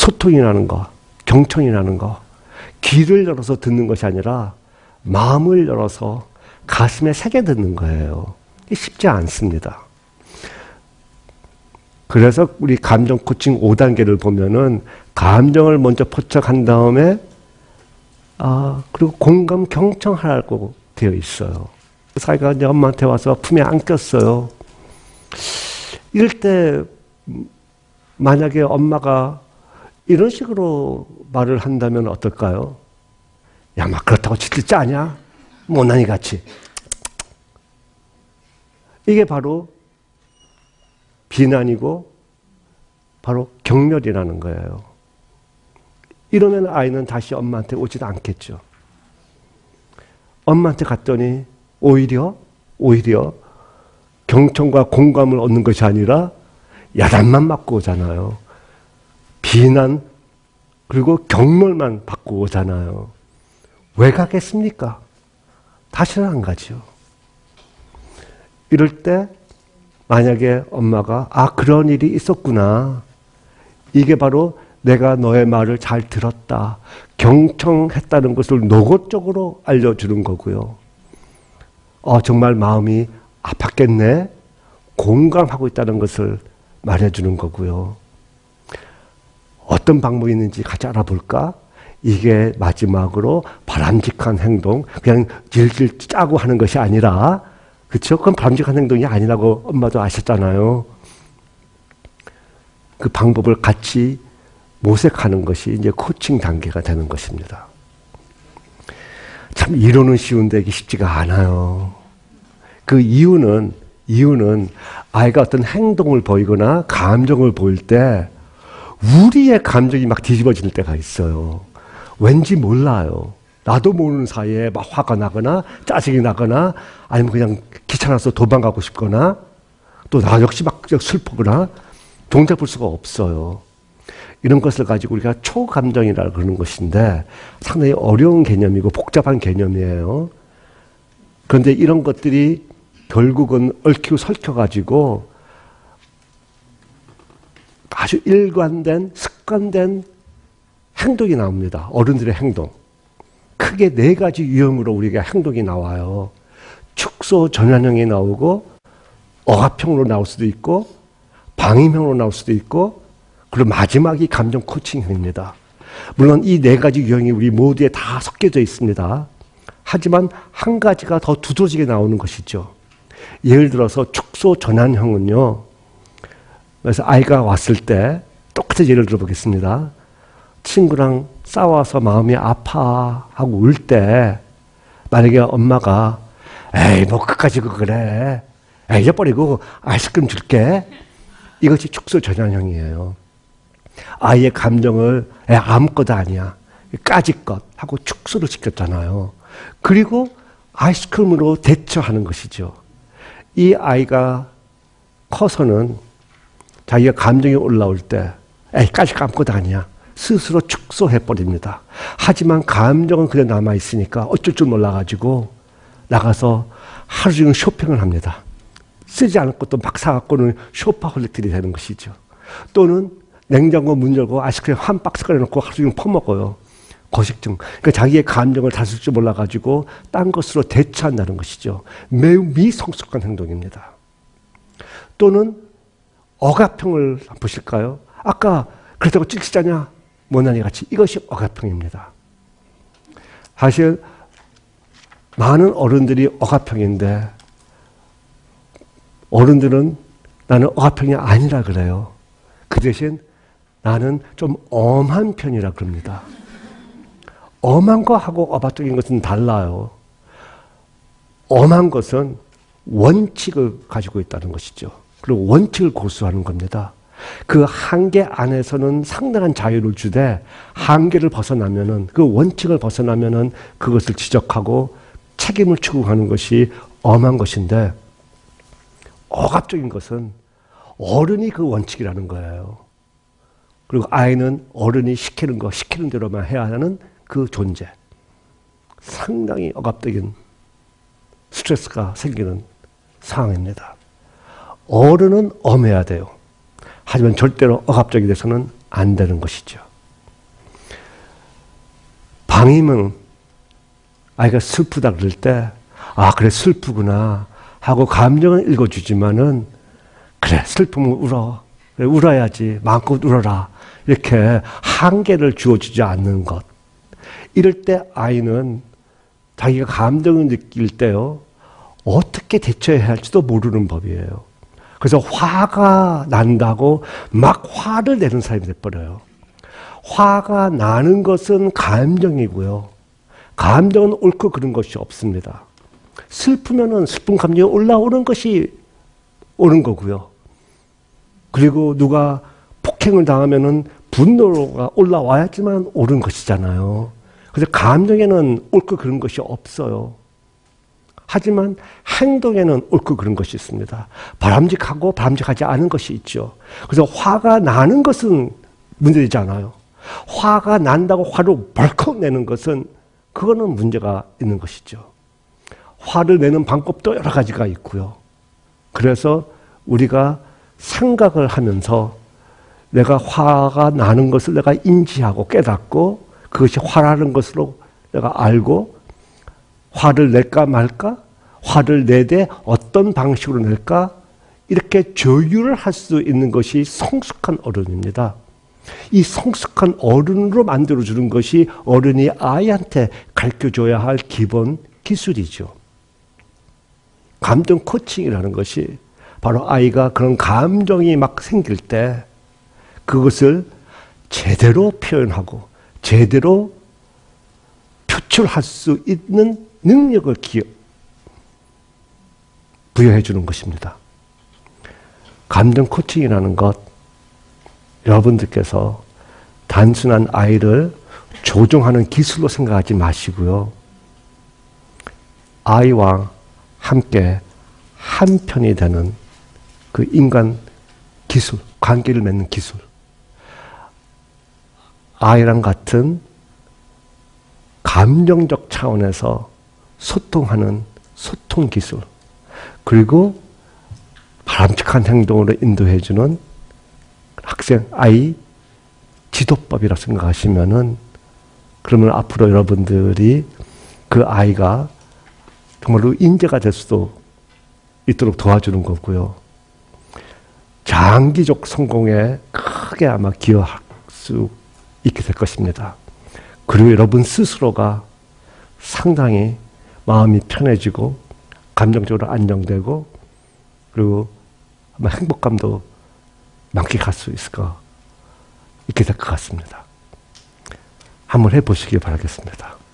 소통이라는 거, 경청이라는 거, 귀를 열어서 듣는 것이 아니라 마음을 열어서 가슴에 새겨 듣는 거예요. 쉽지 않습니다. 그래서 우리 감정 코칭 5단계를 보면은 감정을 먼저 포착한 다음에 그리고 공감 경청하라고 되어 있어요. 사이가 이제 엄마한테 와서 품에 안겼어요. 이럴 때 만약에 엄마가 이런 식으로 말을 한다면 어떨까요? 야, 막 그렇다고 짖을 짜냐? 못난이 같이. 이게 바로 비난이고 바로 경멸이라는 거예요. 이러면 아이는 다시 엄마한테 오지도 않겠죠. 엄마한테 갔더니 오히려 경청과 공감을 얻는 것이 아니라 야단만 맞고 오잖아요. 비난 그리고 경멸만 받고 오잖아요. 왜 가겠습니까? 다시는 안 가죠. 이럴 때 만약에 엄마가 그런 일이 있었구나. 이게 바로 내가 너의 말을 잘 들었다. 경청했다는 것을 노골적으로 알려주는 거고요. 정말 마음이 아팠겠네. 공감하고 있다는 것을 말해주는 거고요. 어떤 방법이 있는지 같이 알아볼까? 이게 마지막으로 바람직한 행동, 그냥 질질 짜고 하는 것이 아니라, 그렇죠? 그건 바람직한 행동이 아니라고 엄마도 아셨잖아요. 그 방법을 같이 모색하는 것이 이제 코칭 단계가 되는 것입니다. 참 이론은 쉬운데 이게 쉽지가 않아요. 그 이유는 아이가 어떤 행동을 보이거나 감정을 보일 때 우리의 감정이 막 뒤집어질 때가 있어요. 왠지 몰라요. 나도 모르는 사이에 막 화가 나거나 짜증이 나거나 아니면 그냥 귀찮아서 도망가고 싶거나 또 나 역시 막 슬프거나 종잡을 수가 없어요. 이런 것을 가지고 우리가 초감정이라고 그러는 것인데 상당히 어려운 개념이고 복잡한 개념이에요. 그런데 이런 것들이 결국은 얽히고 설켜가지고 아주 일관된 습관된 행동이 나옵니다. 어른들의 행동. 크게 4가지 유형으로 우리가 행동이 나와요. 축소 전환형이 나오고 억압형으로 나올 수도 있고 방임형으로 나올 수도 있고 그리고 마지막이 감정 코칭형입니다. 물론 이 4가지 유형이 우리 모두에 다 섞여져 있습니다. 하지만 한 가지가 더 두드러지게 나오는 것이죠. 예를 들어서 축소 전환형은요. 그래서 아이가 왔을 때 똑같은 예를 들어보겠습니다. 친구랑 싸워서 마음이 아파하고 울 때 만약에 엄마가 에이 뭐 그까지 그래 잊어버리고 아이스크림 줄게. 이것이 축소 전환형이에요. 아이의 감정을 아무것도 아니야. 까짓것 하고 축소를 시켰잖아요. 그리고 아이스크림으로 대처하는 것이죠. 이 아이가 커서는 자기가 감정이 올라올 때 까짓 아무것도 아니야. 스스로 축소해버립니다. 하지만 감정은 그대로 남아있으니까 어쩔 줄 몰라가지고 나가서 하루 종일 쇼핑을 합니다. 쓰지 않을 것도 막 사갖고는 쇼파홀릭들이 되는 것이죠. 또는 냉장고 문 열고 아이스크림 한 박스 꺼내놓고 하루 종일 퍼먹어요. 거식증. 그러니까 자기의 감정을 다스릴 줄 몰라가지고 딴 것으로 대처한다는 것이죠. 매우 미성숙한 행동입니다. 또는 억압형을 보실까요? 아까 그렇다고 찔치자냐? 못난이 같이. 이것이 억압형입니다. 사실 많은 어른들이 억압형인데 어른들은 나는 억압형이 아니라 그래요. 그 대신 나는 좀 엄한 편이라 그럽니다. 엄한 거하고 억압적인 것은 달라요. 엄한 것은 원칙을 가지고 있다는 것이죠. 그리고 원칙을 고수하는 겁니다. 그 한계 안에서는 상당한 자유를 주되 한계를 벗어나면은 그 원칙을 벗어나면은 그것을 지적하고 책임을 추구하는 것이 엄한 것인데 억압적인 것은 어른이 그 원칙이라는 거예요. 그리고 아이는 어른이 시키는 거 시키는 대로만 해야 하는 그 존재. 상당히 억압적인 스트레스가 생기는 상황입니다. 어른은 엄해야 돼요. 하지만 절대로 억압적이 돼서는 안 되는 것이죠. 광임은 아이가 슬프다 그럴 때, 아, 그래, 슬프구나 하고 감정은 읽어주지만은, 그래, 슬프면 울어. 그래, 울어야지. 마음껏 울어라. 이렇게 한계를 주어주지 않는 것. 이럴 때 아이는 자기가 감정을 느낄 때요, 어떻게 대처해야 할지도 모르는 법이에요. 그래서 화가 난다고 막 화를 내는 사람이 돼버려요. 화가 나는 것은 감정이고요. 감정은 옳고 그른 것이 없습니다. 슬프면은 슬픈 감정이 올라오는 것이 옳은 거고요. 그리고 누가 폭행을 당하면은 분노가 올라와야지만 옳은 것이잖아요. 그래서 감정에는 옳고 그른 것이 없어요. 하지만 행동에는 옳고 그른 것이 있습니다. 바람직하고 바람직하지 않은 것이 있죠. 그래서 화가 나는 것은 문제되지 않아요. 화가 난다고 화를 벌컥 내는 것은 그거는 문제가 있는 것이죠. 화를 내는 방법도 여러 가지가 있고요. 그래서 우리가 생각을 하면서 내가 화가 나는 것을 내가 인지하고 깨닫고 그것이 화라는 것으로 내가 알고 화를 낼까 말까? 화를 내되 어떤 방식으로 낼까? 이렇게 조율을 할 수 있는 것이 성숙한 어른입니다. 이 성숙한 어른으로 만들어주는 것이 어른이 아이한테 가르쳐줘야 할 기본 기술이죠. 감정 코칭이라는 것이 바로 아이가 그런 감정이 막 생길 때 그것을 제대로 표현하고 제대로 표출할 수 있는 능력을 부여해 주는 것입니다. 감정 코칭이라는 것, 여러분들께서 단순한 아이를 조종하는 기술로 생각하지 마시고요. 아이와 함께 한편이 되는 그 인간 기술, 관계를 맺는 기술. 아이랑 같은 감정적 차원에서 소통하는 소통 기술. 그리고 바람직한 행동으로 인도해주는 학생, 아이 지도법이라고 생각하시면은 그러면 앞으로 여러분들이 그 아이가 정말로 인재가 될 수도 있도록 도와주는 거고요. 장기적 성공에 크게 아마 기여할 수 있게 될 것입니다. 그리고 여러분 스스로가 상당히 마음이 편해지고 감정적으로 안정되고 그리고 아마 행복감도 만끽할 수 있게 될 것 같습니다. 한번 해보시기 바라겠습니다.